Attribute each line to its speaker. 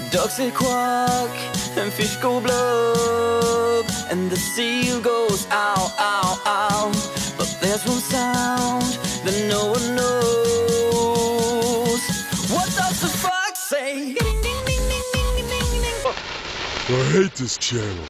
Speaker 1: Ducks they quack and fish go blub, and the seal goes ow, ow, ow. But there's one sound that no one knows. What does the fox say?
Speaker 2: I hate this channel.